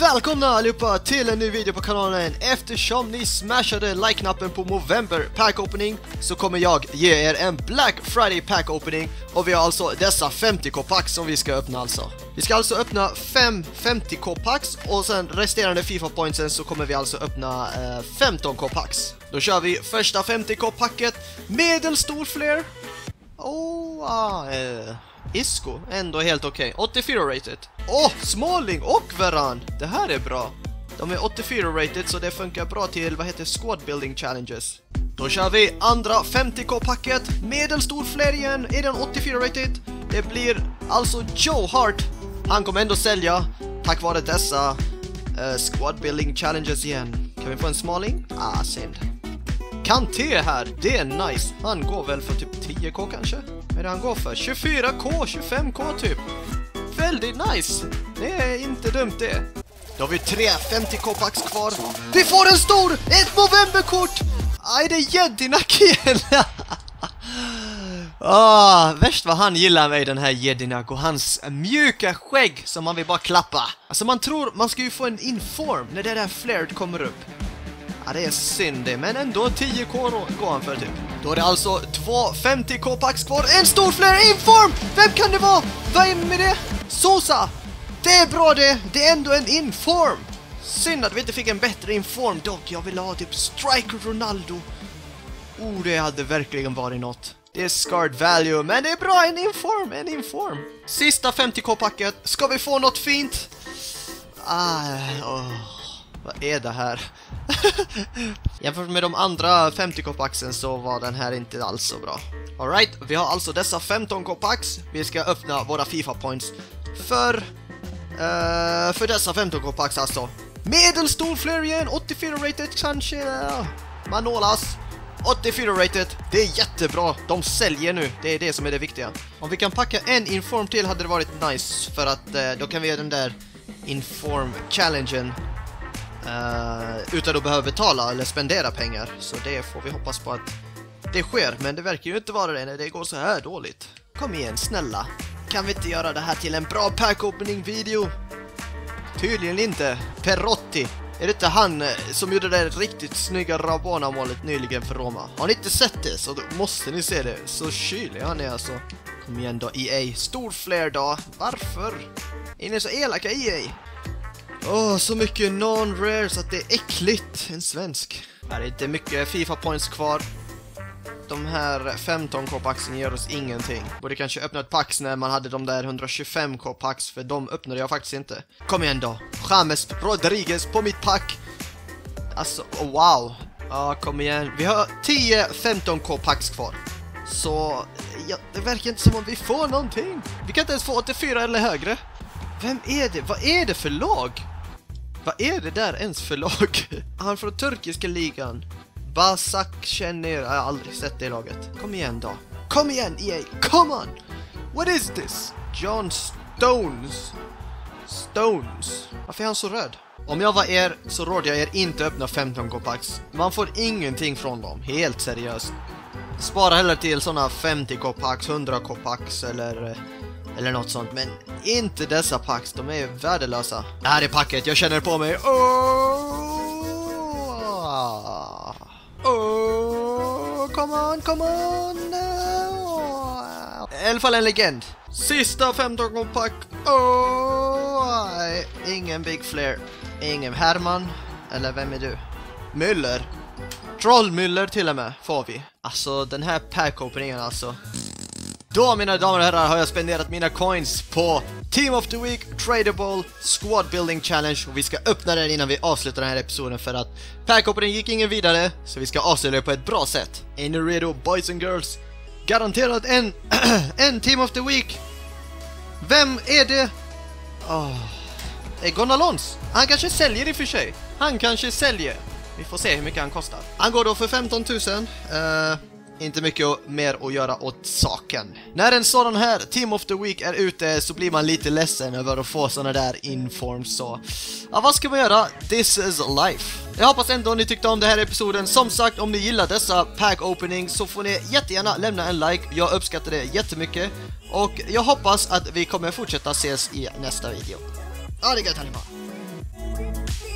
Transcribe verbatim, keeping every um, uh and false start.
Välkomna allihopa till en ny video på kanalen. Eftersom ni smashade like-knappen på Movember Pack Opening så kommer jag ge er en Black Friday Pack Opening. Och vi har alltså dessa femtio K packs som vi ska öppna alltså. Vi ska alltså öppna fem femtio K packs och sen resterande FIFA pointsen så kommer vi alltså öppna eh, femton K packs. Då kör vi första femtio K packet, medelstor flare. Oh, ah, eh. Isco, ändå helt okej. Okay. åttiofyra rated. Åh, oh, Smalling och Varan. Det här är bra. De är åttiofyra rated så det funkar bra till, vad heter, squad building challenges. Då kör vi andra femtio K packet. Medelstor flare igen. Är den åttiofyra rated? Det blir alltså Joe Hart. Han kommer ändå sälja tack vare dessa uh, squad building challenges igen. Kan vi få en Smalling? Ah, synd. Kanté här, det är nice. Han går väl för typ tio K kanske? Vad är det han går för? tjugofyra K, tjugofem K typ. Väldigt nice. Det är inte dumt det. Då har vi tre femtio K packs kvar. Vi får en stor! Ett Movember-kort! Aj, det är Jedinak igen. Ah, värst vad han gillar mig, den här Jedinak, och hans mjuka skägg som man vill bara klappa. Alltså man tror, man ska ju få en inform när det där flared kommer upp. Ja, det är synd det, men ändå tio K går han för typ. Då är det alltså två femtio K packs kvar. En stor flare inform! Vem kan det vara? Vad är med det? Sosa! Det är bra det! Det är ändå en inform! Synd att vi inte fick en bättre inform dock. Jag vill ha typ Striker Ronaldo. Oh, det hade verkligen varit något. Det är scarred value, men det är bra, en inform, en inform. Sista femtio K packet. Ska vi få något fint? Ah, åh. Vad är det här? Jämfört med de andra femtio K packsen så var den här inte alls så bra. Alright, vi har alltså dessa femton K packs. Vi ska öppna våra FIFA points för uh, för dessa femton K packs alltså. Medelstor flare igen, åttiofyra rated kanske. Manolas, åttiofyra rated. Det är jättebra, de säljer nu. Det är det som är det viktiga. Om vi kan packa en inform till hade det varit nice, för att uh, då kan vi göra den där inform challengen Uh, utan att behöva betala eller spendera pengar. Så det får vi hoppas på att det sker. Men det verkar ju inte vara det när det går så här dåligt. Kom igen, snälla. Kan vi inte göra det här till en bra pack opening video? Tydligen inte. Perotti. Är det inte han som gjorde det riktigt snygga Rabona-målet nyligen för Roma? Har ni inte sett det så då måste ni se det. Så kylig han är alltså. Kom igen då, E A. Stor flare då. Varför? Är ni så elaka, E A? Åh, oh, så mycket non-rare så att det är äckligt. En svensk. Här är inte mycket FIFA points kvar. De här femton K packsen ger oss ingenting. Borde kanske öppna ett packs när man hade de där hundratjugofem K packs, för de öppnade jag faktiskt inte. Kom igen då. James Rodriguez på mitt pack. Alltså, oh, wow. Ja, ah, kom igen. Vi har tio femton K packs kvar. Så ja, det verkar inte som om vi får någonting. Vi kan inte ens få åttiofyra eller högre. Vem är det? Vad är det för lag? Vad är det där ens för lag? Han från turkiska ligan. Basak känner, jag har aldrig sett det laget. Kom igen då. Kom igen, E A. Come on. What is this? John Stones. Stones. Varför är han så röd? Om jag var er så rådde jag er inte öppna femton K packs. Man får ingenting från dem. Helt seriöst. Spara hellre till såna femtio K packs, hundra K packs eller... eller något sånt, men inte dessa packs, de är värdelösa. Det här är packet, jag känner på mig. Oh, oh, come on, come on. Oh. I alla fall en legend. Sista femton K pack. Oh, ingen big flare. Ingen Herman. Eller vem är du? Müller. Trollmüller till och med får vi. Alltså den här pack-openingen alltså. Då, mina damer och herrar, har jag spenderat mina coins på Team of the Week, Tradable, Squad Building Challenge. Och vi ska öppna den innan vi avslutar den här episoden, för att pack-opening gick ingen vidare. Så vi ska avsluta det på ett bra sätt. Är ni redo, boys and girls? Garanterat en, en Team of the Week. Vem är det? Oh. Egon Alons. Han kanske säljer i och för sig. Han kanske säljer. Vi får se hur mycket han kostar. Han går då för femton tusen. Uh, inte mycket mer att göra åt saken. När en sådan här Team of the Week är ute så blir man lite ledsen över att få såna där informs. Så ja, vad ska man göra? This is life. Jag hoppas ändå ni tyckte om den här episoden. Som sagt, om ni gillar dessa pack openings så får ni jättegärna lämna en like. Jag uppskattar det jättemycket. Och jag hoppas att vi kommer fortsätta ses i nästa video. Ja, det är gött, We